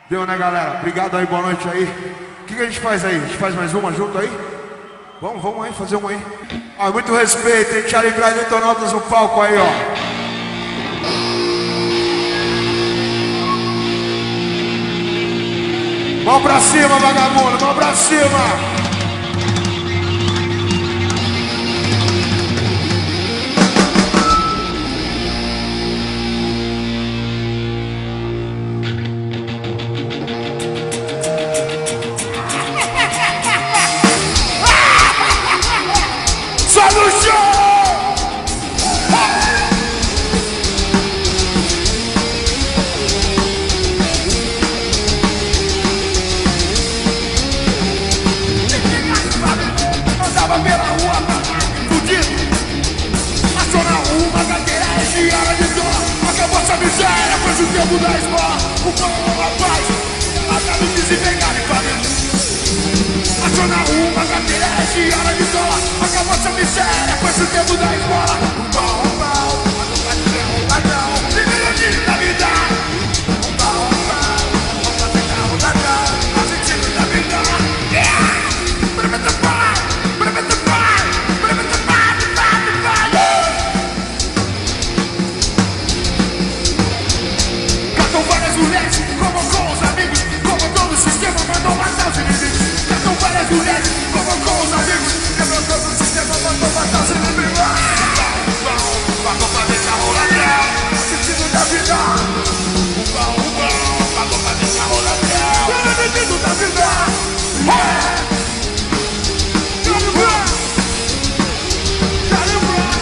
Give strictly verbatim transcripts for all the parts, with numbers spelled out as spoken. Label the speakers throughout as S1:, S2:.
S1: Deu, né, galera? Obrigado aí, boa noite aí. O que, que a gente faz aí? A gente faz mais uma junto aí? Vamos, vamos aí, fazer uma aí. Ah, muito respeito, hein? Charlie Brown e Detonautas no palco aí, ó. Mão pra cima, vagabundo, mão pra cima. No show! Andava pela rua, fudido. Acionar uma cadeira regiada de dor. Acabou essa miséria, pois o tempo da esmola. O pão, rapaz, até me desempenhar em família. Acionar uma cadeira regiada de dor. Acabou essa miséria, pois o tempo da esmola. Um pau, um pau, mas não vai dizer um ladrão. Diminutivo da vida. Um pau, um pau, não vai pegar um ladrão. Tá sentindo da vida. Yeah! Preventa pai, preventa pai, preventa pai, pai, pai. Catam várias mulheres, convocou os amigos. Como todo o sistema, mandou matar os inimigos. Catam várias mulheres, convocou os amigos. Quebrou todo o sistema, mandou matar os inimigos. Pagou pra deixar o ladrão. Sentido da vida. Um pão, um pão. Pagou pra deixar o ladrão. Sentido da vida. Charlie Brown. Charlie Brown.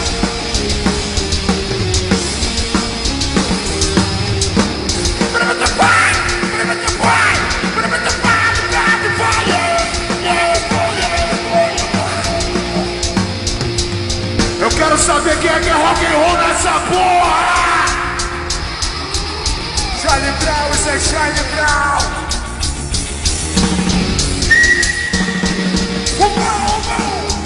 S1: Preventa pai. Preventa pai. Preventa pai. Preventa pai. Eu quero saber quem é que é rock and roll nessa porra! Charlie Brown, isso é Charlie Brown! Uba, uba!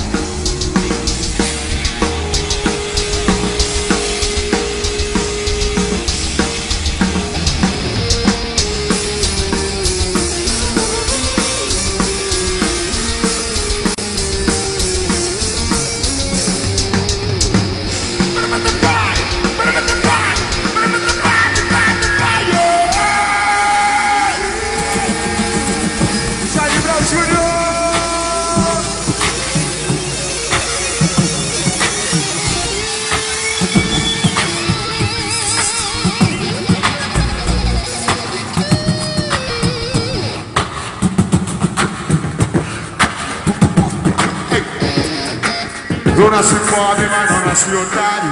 S1: Eu nasci pobre, mas não nasci otário.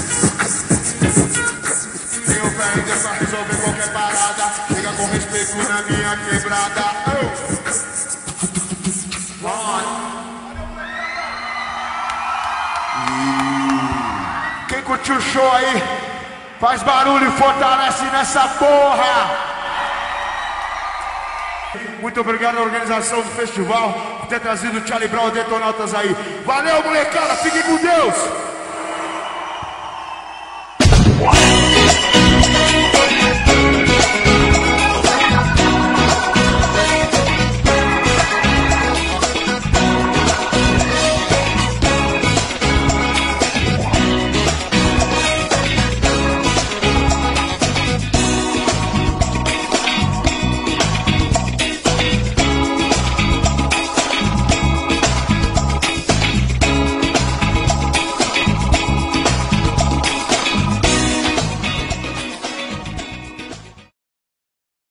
S1: Tenho fé em Deus pra resolver qualquer parada. Chega com respeito na minha quebrada. Quem curtiu o show aí, faz barulho e fortalece nessa porra. Muito obrigado à organização do festival por ter trazido o Charlie Brown e Detonautas aí. Valeu, molecada, fiquem com Deus!